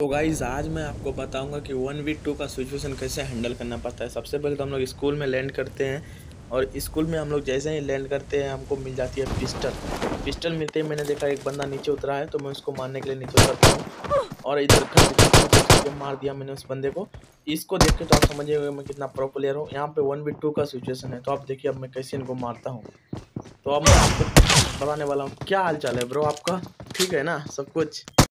तो गाइज आज मैं आपको बताऊंगा कि 1v2 का सिचुएशन कैसे हैंडल करना पड़ता है। सबसे पहले तो हम लोग स्कूल में लैंड करते हैं और स्कूल में हम लोग जैसे ही लैंड करते हैं हमको मिल जाती है पिस्टल। पिस्टल मिलते ही मैंने देखा एक बंदा नीचे उतरा है तो मैं उसको मारने के लिए नीचे उतरता हूँ और इधर खट मार दिया मैंने उस बंदे को। इसको देख के तो आप समझिएगा मैं कितना प्रो प्लेयर हूँ। यहाँ पे 1v2 का सिचुएशन है तो आप देखिए अब मैं कैसे इनको मारता हूँ। तो अब मैं आपको बताने वाला हूँ। क्या हाल चाल है ब्रो आपका? ठीक है ना सब कुछ?